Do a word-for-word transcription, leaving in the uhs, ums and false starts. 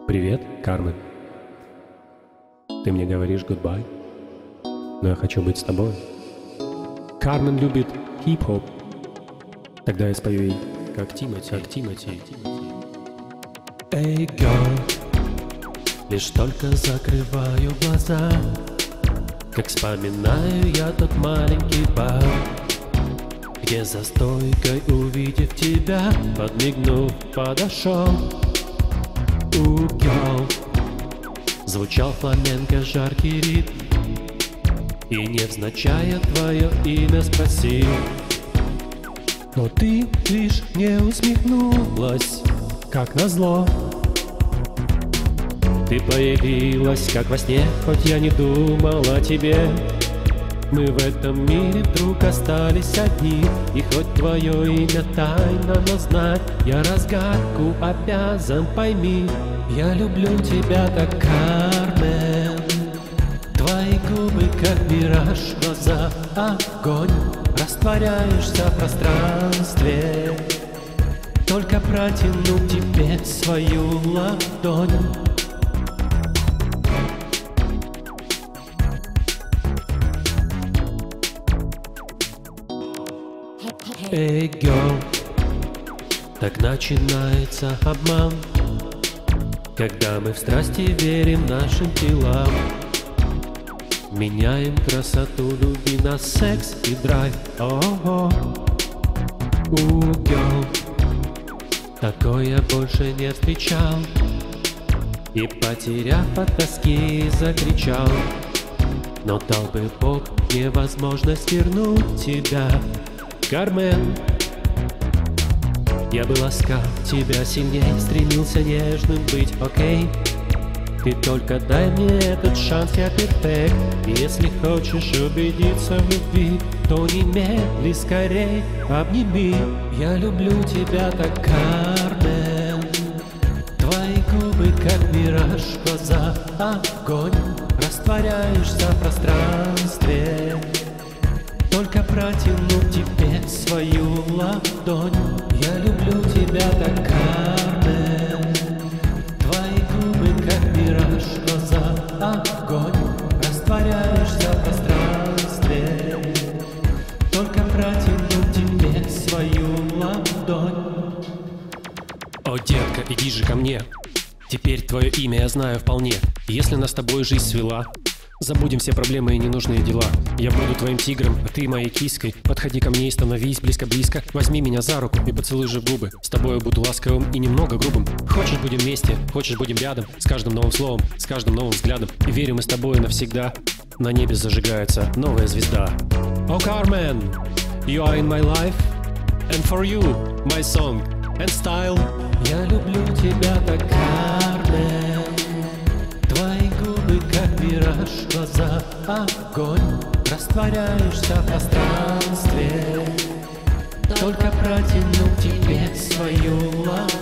Привет, Кармен. Ты мне говоришь goodbye, но я хочу быть с тобой. Кармен любит хип-хоп. Тогда я спою ей, как Тимати, как Тимати. Эй, girl, лишь только закрываю глаза, как вспоминаю я тот маленький бар, где за стойкой, увидев тебя, подмигнув, подошел. У, girl, звучал фламенко жаркий ритм, и невзначай твое имя спросил, но ты лишь не усмехнулась, как назло. Ты появилась, как во сне, хоть я не думал о тебе. Мы в этом мире вдруг остались одни, и хоть твое имя тайна, но знать я разгадку обязан, пойми. Я люблю тебя так, Кармен. Твои губы, как мираж, глаза огонь, растворяешься в пространстве. Только протяну тебе свою ладонь. Эй, girl, так начинается обман, когда мы в страсти верим нашим телам, меняем красоту любви на секс и драйв. О-о-о. У, girl, такое я больше не встречал, и, потеряв от тоски, закричал, но дал бы Бог мне возможность вернуть тебя, Кармен. Я бы ласкал тебя сильней, стремился нежным быть, окей? Ты только дай мне этот шанс, я перфект. Если хочешь убедиться в любви, то немедли скорей обними. Я люблю тебя так, Кармен. Твои губы, как мираж, глаза огонь, растворяешься в пространстве. Только протяну тебе свою ладонь. Я люблю тебя так, Кармен. Твои губы, как мираж, глаза огонь, растворяешься в пространстве. Только протяну тебе свою ладонь. О, детка, иди же ко мне. Теперь твое имя я знаю вполне. Если нас с тобой жизнь свела, забудем все проблемы и ненужные дела. Я буду твоим тигром, а ты моей киской. Подходи ко мне и становись близко-близко. Возьми меня за руку и поцелуй же в губы. С тобой буду ласковым и немного грубым. Хочешь, будем вместе, хочешь, будем рядом. С каждым новым словом, с каждым новым взглядом. И верим мы с тобой навсегда. На небе зажигается новая звезда. Oh, Carmen, you are in my life, and for you, my song and style. Я люблю тебя так, Кармен. Твои губы, как мираж, глаза огонь, растворяешься в пространстве. Только протяну тебе свою ладонь.